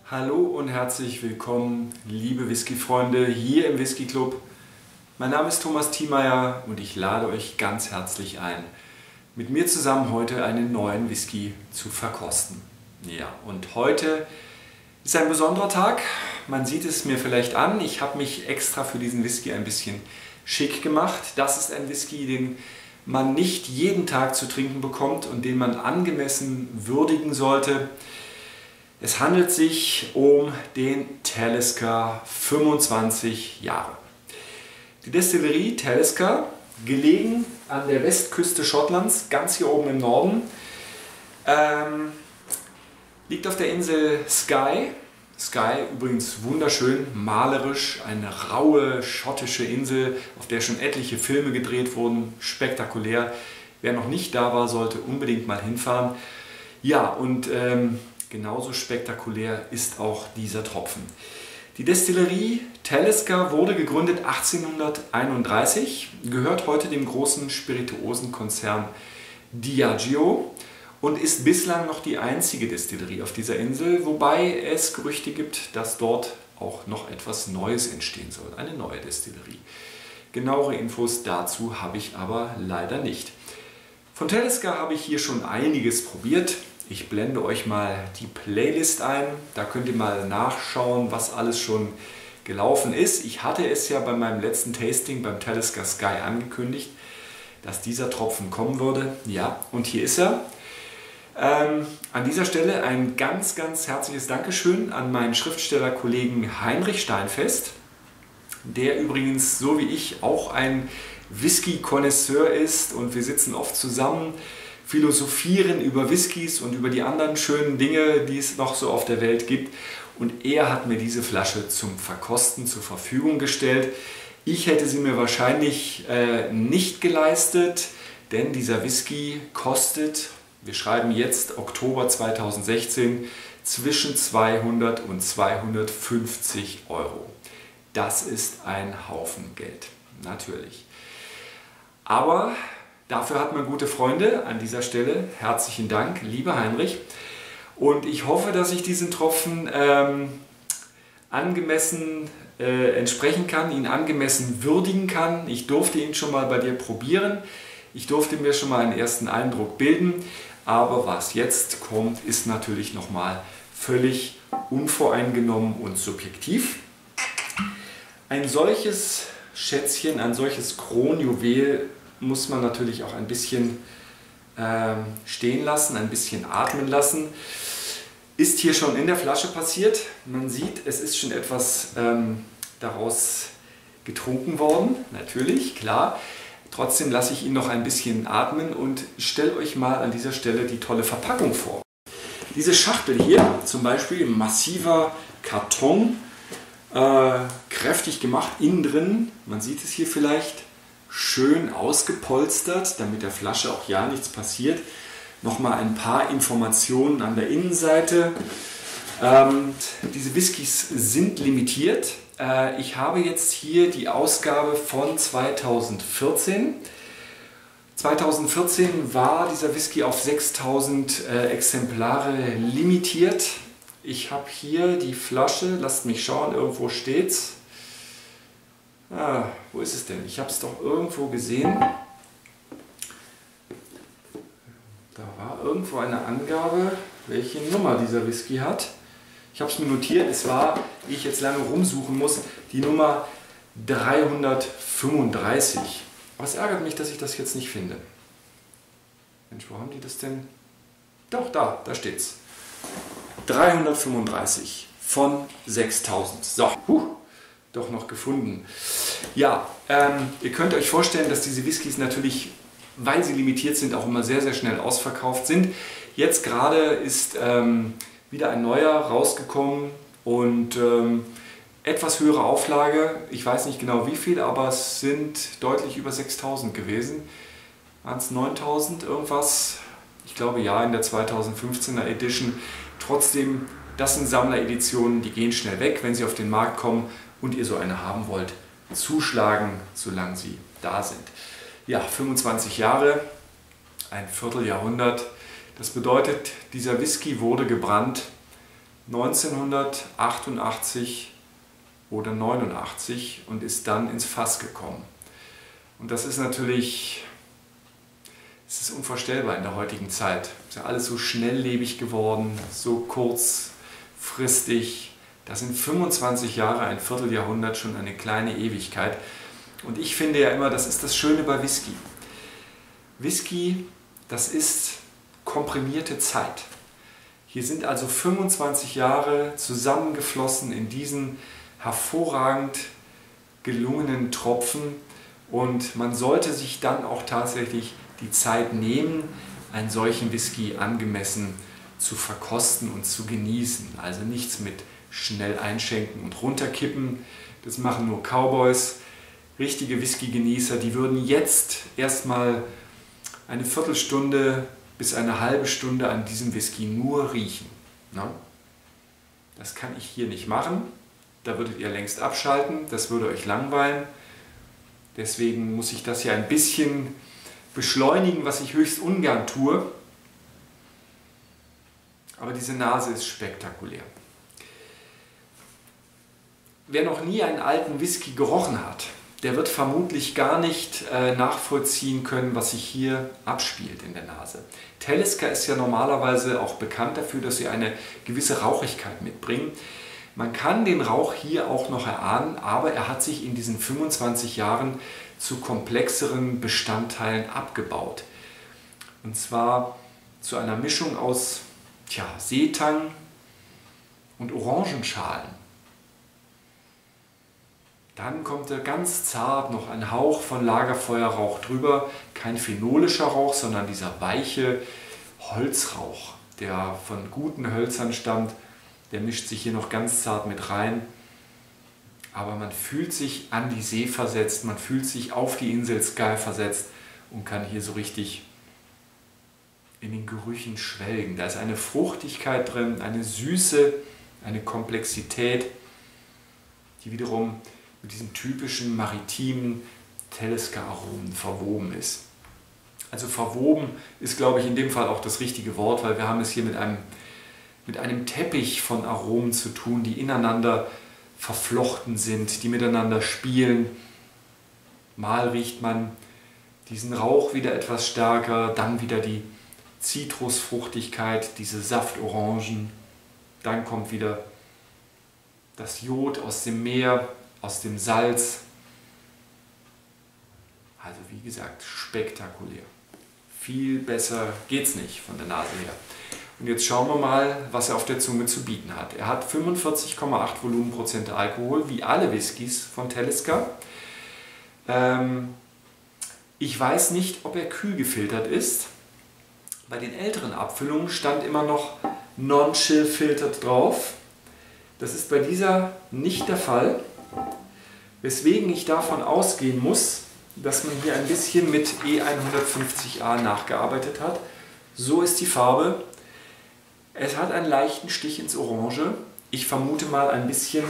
Hallo und herzlich willkommen, liebe Whisky-Freunde, hier im Whisky Club. Mein Name ist Thomas Thiemeyer und ich lade euch ganz herzlich ein, mit mir zusammen heute einen neuen Whisky zu verkosten. Ja, und heute ist ein besonderer Tag. Man sieht es mir vielleicht an, ich habe mich extra für diesen Whisky ein bisschen schick gemacht. Das ist ein Whisky, den man nicht jeden Tag zu trinken bekommt und den man angemessen würdigen sollte. Es handelt sich um den Talisker 25 Jahre. Die Destillerie Talisker, gelegen an der Westküste Schottlands, ganz hier oben im Norden, liegt auf der Insel Skye. Skye übrigens wunderschön, malerisch, eine raue schottische Insel, auf der schon etliche Filme gedreht wurden, spektakulär. Wer noch nicht da war, sollte unbedingt mal hinfahren. Ja, und genauso spektakulär ist auch dieser Tropfen. Die Destillerie Talisker wurde gegründet 1831, gehört heute dem großen Spirituosenkonzern Diageo und ist bislang noch die einzige Destillerie auf dieser Insel, wobei es Gerüchte gibt, dass dort auch noch etwas Neues entstehen soll, eine neue Destillerie. Genauere Infos dazu habe ich aber leider nicht. Von Talisker habe ich hier schon einiges probiert. Ich blende euch mal die Playlist ein, da könnt ihr mal nachschauen, was alles schon gelaufen ist. Ich hatte es ja bei meinem letzten Tasting beim Talisker Skye angekündigt, dass dieser Tropfen kommen würde. Ja, und hier ist er. An dieser Stelle ein ganz, ganz herzliches Dankeschön an meinen Schriftstellerkollegen Heinrich Steinfest, der übrigens so wie ich auch ein Whisky-Konnoisseur ist und wir sitzen oft zusammen, philosophieren über Whiskys und über die anderen schönen Dinge, die es noch so auf der Welt gibt. Und er hat mir diese Flasche zum Verkosten zur Verfügung gestellt. Ich hätte sie mir wahrscheinlich nicht geleistet, denn dieser Whisky kostet, wir schreiben jetzt Oktober 2016, zwischen 200 und 250 Euro. Das ist ein Haufen Geld, natürlich. Aber dafür hat man gute Freunde. An dieser Stelle herzlichen Dank, lieber Heinrich. Und ich hoffe, dass ich diesen Tropfen angemessen entsprechen kann, ihn angemessen würdigen kann. Ich durfte ihn schon mal bei dir probieren. Ich durfte mir schon mal einen ersten Eindruck bilden. Aber was jetzt kommt, ist natürlich nochmal völlig unvoreingenommen und subjektiv. Ein solches Schätzchen, ein solches Kronjuwel muss man natürlich auch ein bisschen stehen lassen, ein bisschen atmen lassen. Ist hier schon in der Flasche passiert. Man sieht, es ist schon etwas daraus getrunken worden, natürlich, klar. Trotzdem lasse ich ihn noch ein bisschen atmen und stelle euch mal an dieser Stelle die tolle Verpackung vor. Diese Schachtel hier, zum Beispiel massiver Karton, kräftig gemacht, innen drin, man sieht es hier vielleicht, schön ausgepolstert, damit der Flasche auch ja nichts passiert. Nochmal ein paar Informationen an der Innenseite. Diese Whiskys sind limitiert. Ich habe jetzt hier die Ausgabe von 2014. 2014 war dieser Whisky auf 6000 Exemplare limitiert. Ich habe hier die Flasche, lasst mich schauen, irgendwo steht's. Wo ist es denn? Ich habe es doch irgendwo gesehen. Da war irgendwo eine Angabe, welche Nummer dieser Whisky hat. Ich habe es mir notiert, es war, wie ich jetzt lange rumsuchen muss, die Nummer 335. Aber es ärgert mich, dass ich das jetzt nicht finde. Mensch, wo haben die das denn? Doch, da steht's. 335 von 6000. So, doch noch gefunden. Ja, ihr könnt euch vorstellen, dass diese Whiskys natürlich, weil sie limitiert sind, auch immer sehr, sehr schnell ausverkauft sind. Jetzt gerade ist wieder ein neuer rausgekommen und etwas höhere Auflage. Ich weiß nicht genau wie viel, aber es sind deutlich über 6000 gewesen. Waren es 9000 irgendwas? Ich glaube ja, in der 2015er Edition. Trotzdem, das sind Sammlereditionen, die gehen schnell weg, wenn sie auf den Markt kommen und ihr so eine haben wollt, zuschlagen, solange sie da sind. Ja, 25 Jahre, ein Vierteljahrhundert. Das bedeutet, dieser Whisky wurde gebrannt 1988 oder 89 und ist dann ins Fass gekommen. Und das ist natürlich, es ist unvorstellbar in der heutigen Zeit. Es ist ja alles so schnelllebig geworden, so kurzfristig. Das sind 25 Jahre, ein Vierteljahrhundert, schon eine kleine Ewigkeit. Und ich finde ja immer, das ist das Schöne bei Whisky. Whisky, das ist komprimierte Zeit. Hier sind also 25 Jahre zusammengeflossen in diesen hervorragend gelungenen Tropfen und man sollte sich dann auch tatsächlich die Zeit nehmen, einen solchen Whisky angemessen zu verkosten und zu genießen. Also nichts mit schnell einschenken und runterkippen, das machen nur Cowboys. Richtige Whisky-Genießer, die würden jetzt erstmal eine Viertelstunde bis eine halbe Stunde an diesem Whisky nur riechen. Das kann ich hier nicht machen. Da würdet ihr längst abschalten, das würde euch langweilen. Deswegen muss ich das hier ein bisschen beschleunigen, was ich höchst ungern tue. Aber diese Nase ist spektakulär. Wer noch nie einen alten Whisky gerochen hat, der wird vermutlich gar nicht nachvollziehen können, was sich hier abspielt in der Nase. Talisker ist ja normalerweise auch bekannt dafür, dass sie eine gewisse Rauchigkeit mitbringen. Man kann den Rauch hier auch noch erahnen, aber er hat sich in diesen 25 Jahren zu komplexeren Bestandteilen abgebaut. Und zwar zu einer Mischung aus Seetang und Orangenschalen. Dann kommt ganz zart noch ein Hauch von Lagerfeuerrauch drüber. Kein phenolischer Rauch, sondern dieser weiche Holzrauch, der von guten Hölzern stammt. Der mischt sich hier noch ganz zart mit rein. Aber man fühlt sich an die See versetzt, man fühlt sich auf die Insel Skye versetzt und kann hier so richtig in den Gerüchen schwelgen. Da ist eine Fruchtigkeit drin, eine Süße, eine Komplexität, die wiederum mit diesen typischen maritimen Talisker-Aromen verwoben ist. Also verwoben ist, glaube ich, in dem Fall auch das richtige Wort, weil wir haben es hier mit einem Teppich von Aromen zu tun, die ineinander verflochten sind, die miteinander spielen. Mal riecht man diesen Rauch wieder etwas stärker, dann wieder die Zitrusfruchtigkeit, diese Saftorangen, dann kommt wieder das Jod aus dem Meer, aus dem Salz. Also wie gesagt, spektakulär. Viel besser geht's nicht von der Nase her. Und jetzt schauen wir mal, was er auf der Zunge zu bieten hat. Er hat 45,8 Volumenprozente Alkohol, wie alle Whiskys von Talisker. Ich weiß nicht, ob er kühl gefiltert ist. Bei den älteren Abfüllungen stand immer noch Non-Chill Filtered drauf. Das ist bei dieser nicht der Fall. Weswegen ich davon ausgehen muss, dass man hier ein bisschen mit E150A nachgearbeitet hat. So ist die Farbe. Es hat einen leichten Stich ins Orange. Ich vermute mal ein bisschen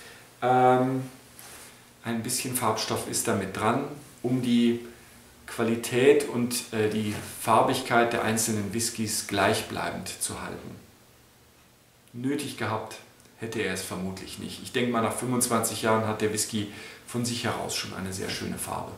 Farbstoff ist da mit dran, um die Qualität und die Farbigkeit der einzelnen Whiskys gleichbleibend zu halten. Nötig gehabt hätte er es vermutlich nicht. Ich denke mal, nach 25 Jahren hat der Whisky von sich heraus schon eine sehr schöne Farbe.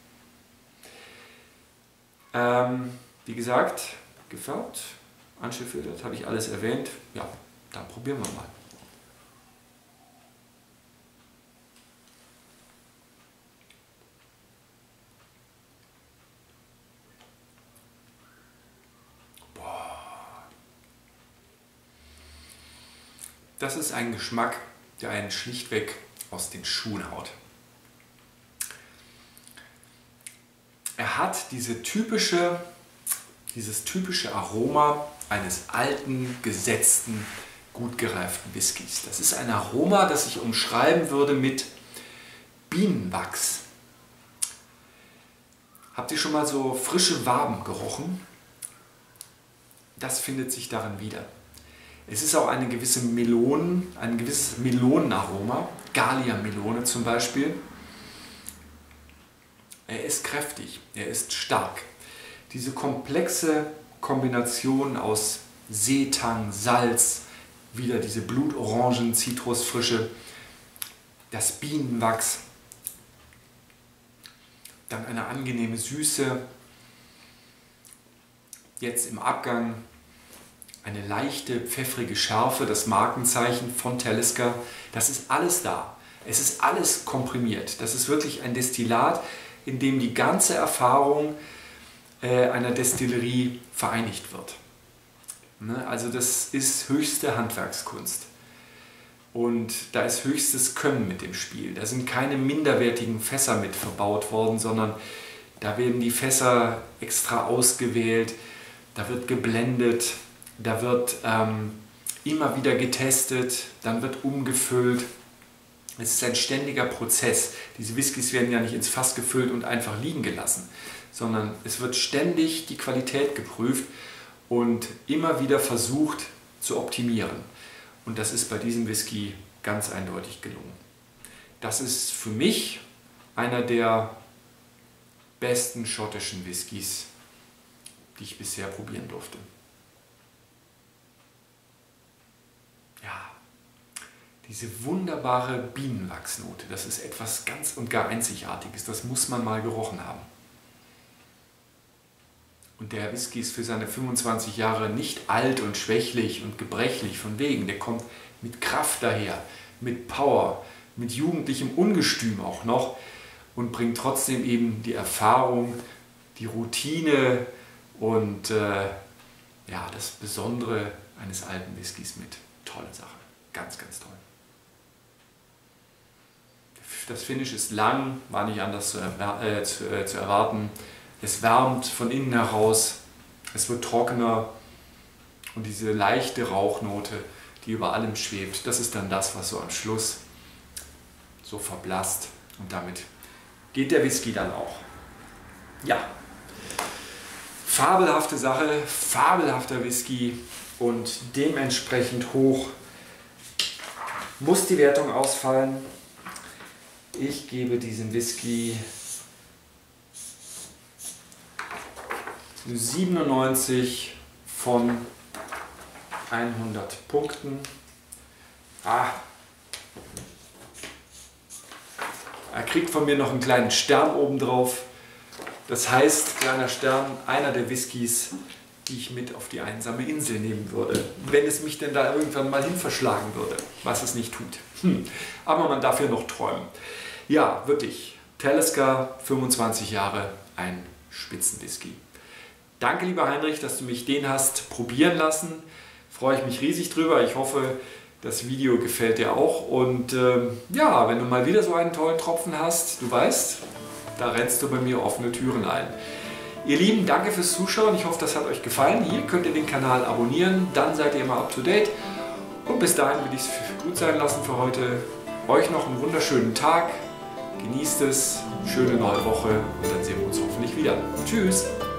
Wie gesagt, gefärbt, anschiffiert, habe ich alles erwähnt. Ja, dann probieren wir mal. Das ist ein Geschmack, der einen schlichtweg aus den Schuhen haut. Er hat dieses typische Aroma eines alten, gesetzten, gut gereiften Whiskys. Das ist ein Aroma, das ich umschreiben würde mit Bienenwachs. Habt ihr schon mal so frische Waben gerochen? Das findet sich darin wieder. Es ist auch ein gewisses Melonenaroma, Gallia-Melone zum Beispiel. Er ist kräftig, er ist stark. Diese komplexe Kombination aus Seetang, Salz, wieder diese Blutorangen, Zitrusfrische, das Bienenwachs, dann eine angenehme Süße, jetzt im Abgang eine leichte pfeffrige Schärfe, das Markenzeichen von Talisker. Das ist alles da. Es ist alles komprimiert. Das ist wirklich ein Destillat, in dem die ganze Erfahrung einer Destillerie vereinigt wird. Also das ist höchste Handwerkskunst. Und da ist höchstes Können mit dem Spiel. Da sind keine minderwertigen Fässer mit verbaut worden, sondern da werden die Fässer extra ausgewählt, da wird geblendet, da wird immer wieder getestet, dann wird umgefüllt. Es ist ein ständiger Prozess. Diese Whiskys werden ja nicht ins Fass gefüllt und einfach liegen gelassen, sondern es wird ständig die Qualität geprüft und immer wieder versucht zu optimieren. Und das ist bei diesem Whisky ganz eindeutig gelungen. Das ist für mich einer der besten schottischen Whiskys, die ich bisher probieren durfte. Ja, diese wunderbare Bienenwachsnote, das ist etwas ganz und gar Einzigartiges. Das muss man mal gerochen haben. Und der Whisky ist für seine 25 Jahre nicht alt und schwächlich und gebrechlich von wegen. Der kommt mit Kraft daher, mit Power, mit jugendlichem Ungestüm auch noch und bringt trotzdem eben die Erfahrung, die Routine und ja, das Besondere eines alten Whiskys mit. Tolle Sache. Ganz, ganz toll. Das Finish ist lang, war nicht anders zu erwarten. Es wärmt von innen heraus, es wird trockener und diese leichte Rauchnote, die über allem schwebt, das ist dann das, was so am Schluss so verblasst. Und damit geht der Whisky dann auch. Ja, fabelhafte Sache, fabelhafter Whisky und dementsprechend hoch muss die Wertung ausfallen. Ich gebe diesem Whisky 97 von 100 Punkten. Er kriegt von mir noch einen kleinen Stern obendrauf. Das heißt, kleiner Stern, einer der Whiskys, die ich mit auf die einsame Insel nehmen würde, wenn es mich denn da irgendwann mal hin verschlagen würde, was es nicht tut. Aber man darf ja noch träumen. Ja, wirklich, Talisker, 25 Jahre, ein Spitzenwhisky. Danke, lieber Heinrich, dass du mich den hast probieren lassen. Freue ich mich riesig drüber. Ich hoffe, das Video gefällt dir auch. Und ja, wenn du mal wieder so einen tollen Tropfen hast, du weißt, da rennst du bei mir offene Türen ein. Ihr Lieben, danke fürs Zuschauen. Ich hoffe, das hat euch gefallen. Hier könnt ihr den Kanal abonnieren, dann seid ihr immer up to date. Und bis dahin will ich es gut sein lassen für heute. Euch noch einen wunderschönen Tag. Genießt es, schöne neue Woche und dann sehen wir uns hoffentlich wieder. Tschüss!